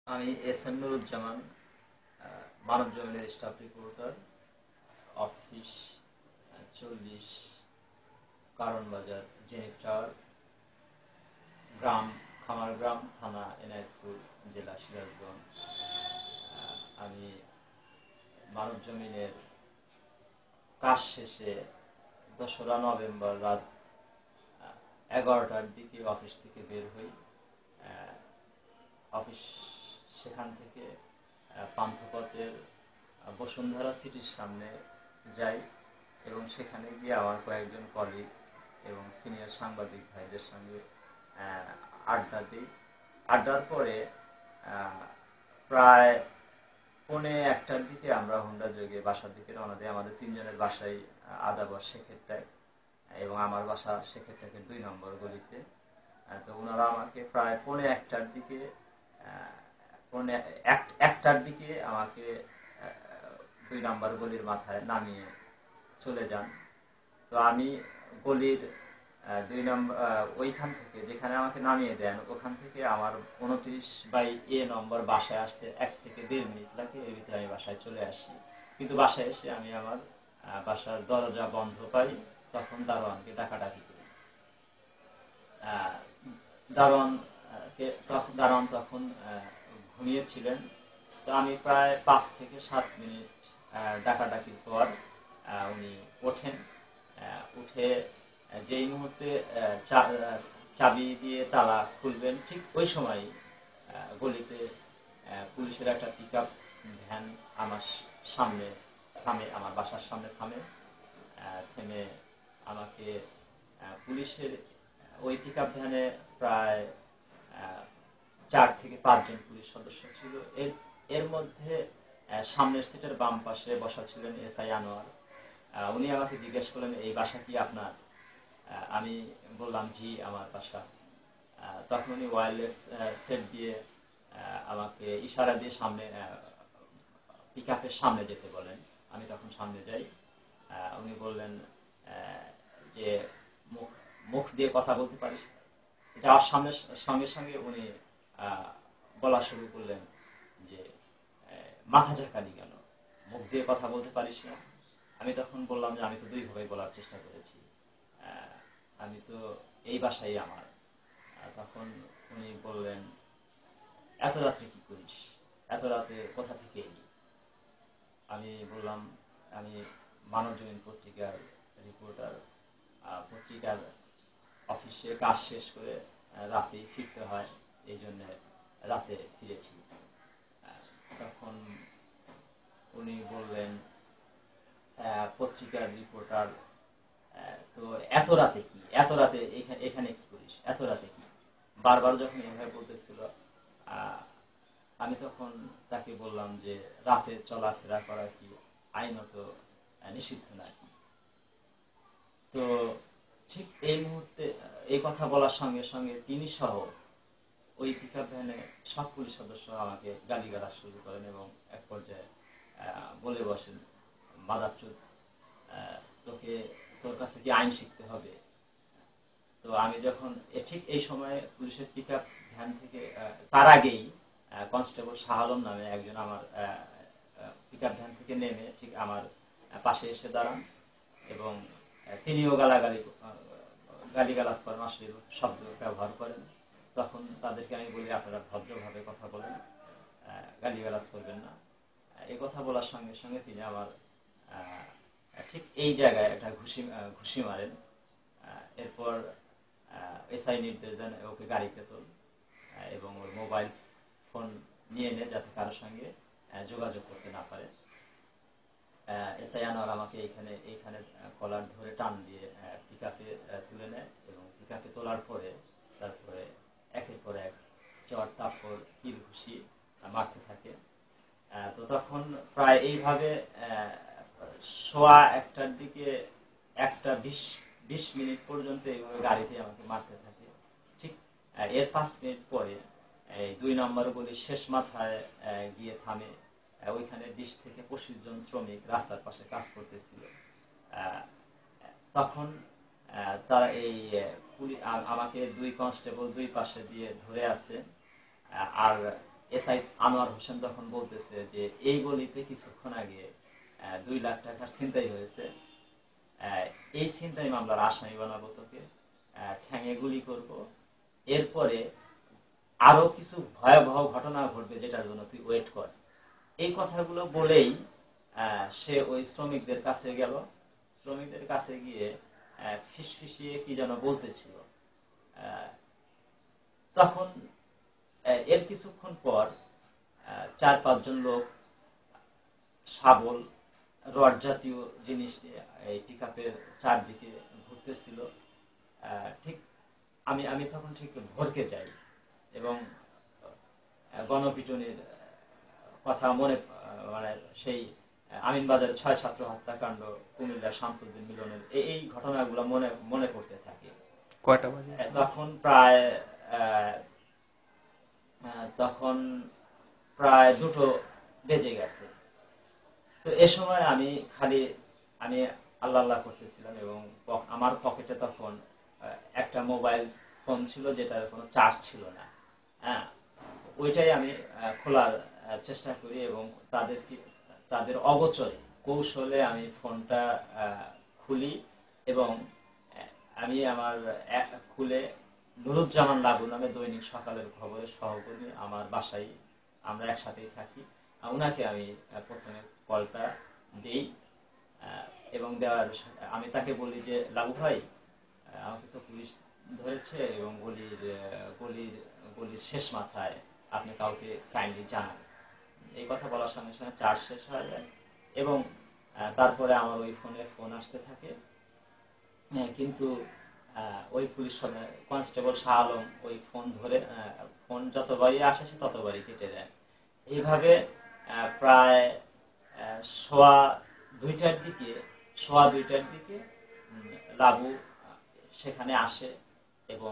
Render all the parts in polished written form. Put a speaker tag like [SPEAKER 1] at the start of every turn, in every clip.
[SPEAKER 1] আমি S M Nuruzzaman, মানব জমিনের staff reporter, office 40, কারণ বাজার, জেনিক টাওয়ার, গ্রাম খামারগ্রাম, থানা এনায়তপুর, জেলা সিরাজগঞ্জ। আমি মানব জমিনের কাজ শেষে 2রা নভেম্বর রাত 11টার দিকে অফিস থেকে বের হই। অফিস সেখান থেকে পান্থপথের বসুন্ধরা সিটির সামনে যাই এবং সেখানে গিয়ে আমার কয়েকজন কলিগ এবং সিনিয়র সাংবাদিক ভাইদের সঙ্গে আড্ডা দিই। আড্ডার পরে প্রায় 1:45টার দিকে আমরা হুন্ডা যোগে বাসার দিকে রওনা দিই। আমাদের 3জনের বাসায় আদাবর সেক্ষেত্রে, এবং আমার বাসা সেক্ষেত্রে 2 নম্বর গলিতে। তো ওনারা আমাকে প্রায় 1:45টার দিকে 1টার দিকে আমাকে 2 নম্বর গলির মাথায় নামিয়ে চলে যান। তো আমি গলির 2 নম্বর ওইখান থেকে, যেখানে আমাকে নামিয়ে দেন, ওখান থেকে আমার 29/A নম্বর বাসায় আসতে 1 থেকে 1.5 মিনিট লাগে। এর ভিতরে আমি বাসায় চলে আসি। কিন্তু বাসায় এসে আমি আমার বাসার দরজা বন্ধ পাই। তখন দারোয়ানকে ডাকাডাকি করি। দারোয়ান তখন ঘুমিয়েছিলেন। তো আমি প্রায় 5 থেকে 7 মিনিট ডাকাডাকির পর উনি ওঠেন। উঠে যেই মুহূর্তে চাবি দিয়ে তালা খুলবেন, ঠিক ওই সময় গলিতে পুলিশের একটা পিকআপ ভ্যান আমার সামনে থামে, আমার বাসার সামনে থামে। থেমে আমাকে পুলিশের ওই পিকআপ ভ্যানে প্রায় 4 থেকে 5 জন পুলিশ সদস্য ছিল। এর মধ্যে সামনের সিটের বাম পাশে বসা ছিলেন এসআই আনোয়ার। উনি আমাকে জিজ্ঞেস করলেন, এই বাসা কি আপনার? আমি বললাম, জি, আমার বাসা। তখন উনি ওয়্যারলেস সেট দিয়ে আমাকে ইশারা দিয়ে সামনে পিকআপের সামনে যেতে বলেন। আমি তখন সামনে যাই। উনি বললেন যে মুখ দিয়ে কথা বলতে পারিস? যাওয়ার সঙ্গে সঙ্গে উনি বলা শুরু করলেন যে মাথা ঝাঁকানি কেন, মুখ দিয়ে কথা বলতে পারিস না? আমি তখন বললাম যে আমি তো 2 ভাবে বলার চেষ্টা করেছি, আমি তো এই বাসাই আমার। তখন উনি বললেন, এত রাত্রে কি করিস, এত রাতে কোথা থেকে এলি? আমি বললাম, আমি মানব জমিন পত্রিকার রিপোর্টার, পত্রিকার অফিসে কাজ শেষ করে রাতে ফিরতে হয়, এই জন্য রাতে ফিরেছি। তখন উনি বললেন, পত্রিকার রিপোর্টার, তো এত রাতে কি, এত রাতে এখানে কি করিস, এত রাতে কি? বারবার যখন এভাবে বলতেছিল, আমি তখন তাকে বললাম যে রাতে চলাফেরা করা কি আইনত নিষিদ্ধ নাকি? তো ঠিক এই মুহূর্তে এই কথা বলার সঙ্গে সঙ্গে তিনি সহ ওই পিকআপ ভ্যানে সব পুলিশ সদস্য আমাকে গালিগালাজ শুরু করেন এবং এক পর্যায়ে বলে বসেন, মাদারচোদ, তোর কাছে কি আইন শিখতে হবে? তো আমি যখন ঠিক এই সময়ে পুলিশের পিকআপ ভ্যান থেকে, তার আগেই কনস্টেবল শাহ আলম নামে একজন আমার পিকআপ ভ্যান থেকে নেমে ঠিক আমার পাশে এসে দাঁড়ান এবং তিনিও গালিগালাজ করেন, অশ্লীল শব্দ ব্যবহার করেন। তখন তাদেরকে আমি বলি, আপনারা ভদ্রভাবে কথা বলেন, গালিগালাজ করবেন না। এই কথা বলার সঙ্গে সঙ্গে তিনি আমার ঠিক এই জায়গায় একটা ঘুষি মারেন। এরপর এসআই নির্দেশ দেন, ওকে গাড়িতে তোল এবং ওর মোবাইল ফোন নিয়ে নে, যাতে কারোর সঙ্গে যোগাযোগ করতে না পারে। এসআই আনোয়ার আমাকে এইখানে কলার ধরে টান দিয়ে পিকআপে তুলে নেয় এবং পিকআপে তোলার পরে তারপরে একের পর এক চর তাফর কিল ঘুষি মারতে থাকে। তো তখন প্রায় এইভাবে 1:15টার দিকে 1:20 মিনিট পর্যন্ত এইভাবে গাড়িতে আমাকে মারতে থাকে। ঠিক এর 5 মিনিট পরে 2 নম্বর গলির শেষ মাথায় গিয়ে থামে। ওইখানে 20 থেকে 25 জন শ্রমিক রাস্তার পাশে কাজ করতেছিল। তখন তারা আমাকে 2 কনস্টেবল 2 পাশে দিয়ে ধরে আছে। আর এসআই আনোয়ার হোসেন তখন বলতেছে যে এই গলিতে কিছুক্ষণ আগে 2 লাখ টাকার ছিনতাই হয়েছে, এই ছিনতাই মামলার আসামি বানাবো তোকে, ঠ্যাঙে গুলি করব, এরপরে আরো কিছু ভয়াবহ ঘটনা ঘটবে যেটার জন্য তুই ওয়েট কর। এই কথাগুলো বলেই সে ওই শ্রমিকদের কাছে গেল। শ্রমিকদের কাছে গিয়ে ফিসফিসিয়ে কি যেন বলতেছিল। তখন এর কিছুক্ষণ পর 4-5 জন লোক শাবল, রড জাতীয় জিনিস নিয়ে এই পিকআপের চারদিকে ঘুরতেছিল। ঠিক আমি তখন ঠিক ভরকে যাই এবং গণপিটুনির কথা মানে সেই আমিনবাজারের 6 ছাত্র হত্যাকাণ্ড, কুমিল্লার শামসুদ্দিন মিলনের এই ঘটনাগুলো মনে পড়তে থাকে।
[SPEAKER 2] কয়টা বাজে
[SPEAKER 1] তখন প্রায় 2টো বেজে গেছে। তো এ সময় আমি আল্লাহ আল্লাহ করতেছিলাম এবং আমার পকেটে তখন একটা মোবাইল ফোন ছিল যেটার কোনো চার্জ ছিল না। হ্যাঁ, ওইটাই আমি খোলার চেষ্টা করি এবং তাদের অগোচরে কৌশলে আমি ফোনটা খুলি এবং আমি আমার খুলে নুরুজ্জামান লাবু নামে দৈনিক সকালের খবরের সহকর্মী, আমার বাসায় আমরা একসাথেই থাকি, ওনাকে আমি প্রথমে কলটা দিই এবং আমি তাকে বলি যে লাবু ভাই, আমাকে তো পুলিশ ধরেছে এবং গলির শেষ মাথায়, আপনি কাউকে কাইন্ডলি জানান। এই কথা বলার সঙ্গে সঙ্গে চার্জ শেষ হয়ে যায় এবং তারপরে আমার ওই ফোন আসতে থাকে। কিন্তু ওই পুলিশ কনস্টেবল শাহ আলম ওই ফোন ধরে ফোন যতবারই আসে সে ততবারই কেটে দেয়। এইভাবে প্রায় সোয়া দুইটার দিকে লাবু সেখানে আসে এবং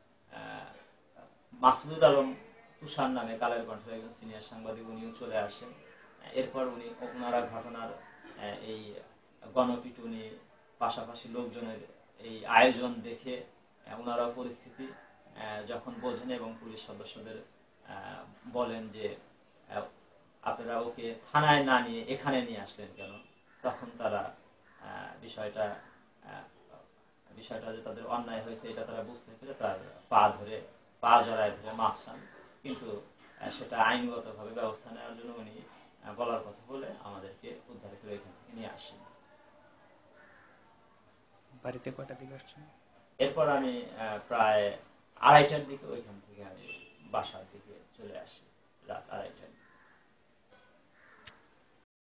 [SPEAKER 1] মাসুদুল আলম তুষার নামে কালের কণ্ঠের একজন সিনিয়র সাংবাদিক, উনিও চলে আসেন। এরপর ওনারা ঘটনার এই গণপিটুনি, পাশাপাশি লোকজনের এই আয়োজন দেখে ওনারা পরিস্থিতি যখন বোঝেন এবং পুলিশ সদস্যদের বলেন যে আপনারা ওকে থানায় না নিয়ে এখানে নিয়ে আসলেন কেন, তখন তারা বিষয়টা যে তাদের অন্যায় হয়েছে এটা তারা বুঝতে পেরে তার পা জড়ায় ধরে মাফ চান। কিন্তু সেটা আইনগতভাবে ব্যবস্থা নেওয়ার জন্য উনি বলার কথা বলে আমাদেরকে উদ্ধার করে এখান থেকে নিয়ে আসেন।
[SPEAKER 2] বাড়িতে কয়টা দিকে আসছেন?
[SPEAKER 1] এরপর আমি প্রায় 2:30টার দিকে ওইখান থেকে আমি বাসার দিকে চলে আসি, রাত